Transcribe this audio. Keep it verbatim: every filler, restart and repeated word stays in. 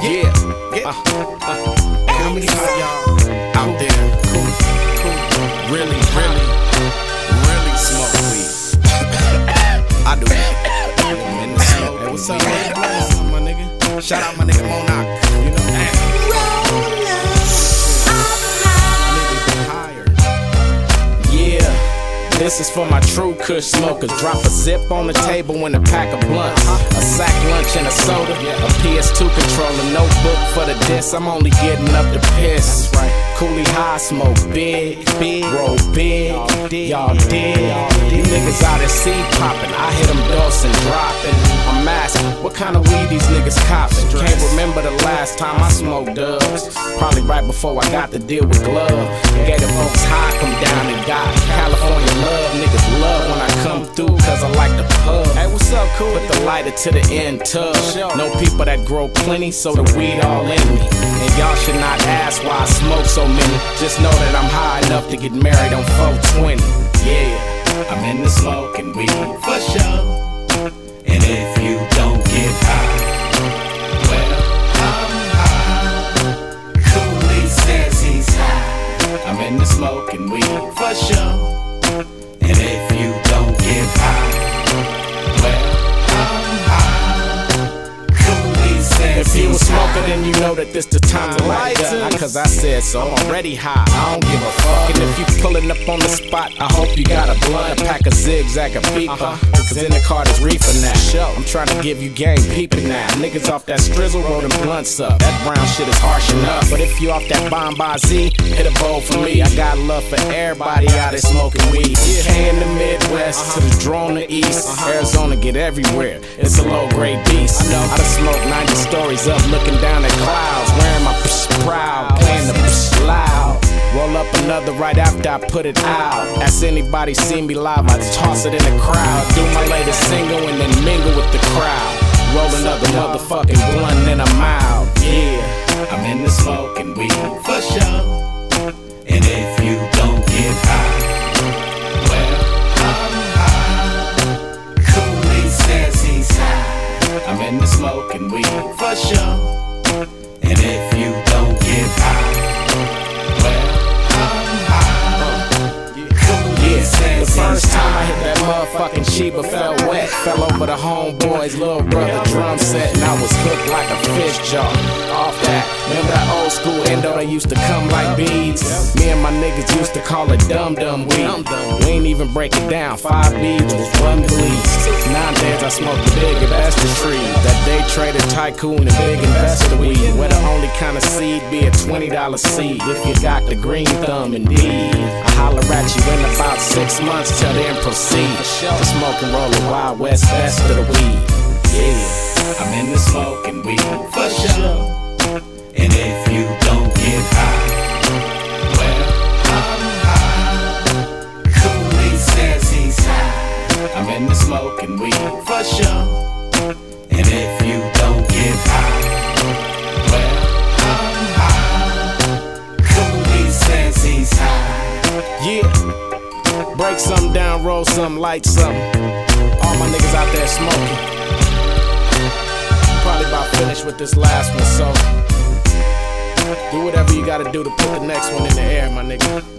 Yeah, yeah. Uh, uh, hey, how many of y'all out there cool, cool, really, really, really smoke weed? I do. I'm in the smoke. Hey, what's up, nigga? What's up, my nigga? Shout out my nigga Monarch. You know, this is for my true kush smokers. Drop a zip on the table and a pack of blunts, a sack lunch and a soda, a P S two controller, notebook for the diss. I'm only getting up to piss. That's right. Coolie high, smoke big, big, roll big. Y'all dig? You niggas out at seed popping. I hit them Dawson dropping. I'm asking, what kind of weed these niggas copping? Can't remember the last time I smoked dubs. Probably right before I got to deal with Glove. Gave the folks high, come down and got California love. Niggas love when I come through, cause I like the pub. Hey, what's up, cool? Put the lighter to the end tub. Know people that grow plenty, so the weed all in me. And y'all should not ask why I smoke so many. Just know that I'm high enough to get married on four twenty. Yeah, I'm in the smoking weed for sure. And if you don't get high, well, I'm high. Cooley says he's high. I'm in the smoking weed for sure. And if you don't get high, well, I'm high. Cooley says if you a smoker, then you know that this the time to light up. Cause I said so, I'm already high, I don't give a fuck. And if you pulling up on the spot, I hope you got a blunt, a pack of zigzag, a beeper. Cause in the car there's reefer now. I'm trying to give you game peeping now. Niggas off that strizzle rolling blunts up. That brown shit is harsh enough. But if you off that Bomb by Z, hit a bowl for me. I got love for everybody out there smoking weed. K in the Midwest to the drone the East. Arizona get everywhere. It's a low grade beast. I know I done smoked ninety stories up, looking down at clouds, wearing my psh proud, playing the psh loud. Roll up another right after I put it out. Ask anybody see me live, I toss it in the crowd. Do my latest single and then mingle with the crowd. Roll another motherfucking blunt and I'm out. Yeah, I'm in the smoking weed for sure. And if you don't get high, well, I'm high. Cooley says he's high. I'm in the smoking weed for sure. And if you don't get high, well, I'm high. Yeah, the first time I hit that motherfucking Sheba felt wet. Fell over the homeboy's little brother drum set, and I was hooked like a fish jaw. Off that, remember that old school endo that used to come like beads? Me and my niggas used to call it dum dum weed. We ain't even break it down, five beads was one bleed. Nowadays I smoke the big investor tree. That day traded tycoon and big investor weed. Where the only kind of seed be a twenty dollar seed. If you got the green thumb, indeed. I holler at you in about six months till then proceed to smoke and roll a Wild West best of the weed. Yeah, I'm in the smoking weed for sure. And if you don't get high, well, I'm high. Cooley says he's high. I'm in the smoking weed for sure. And if you don't get high, well, I'm high. Cooley says he's high. Yeah, break something down, roll something, light something. All my niggas out there smoking. Probably about finished with this last one, so do whatever you gotta do to put the next one in the air, my nigga.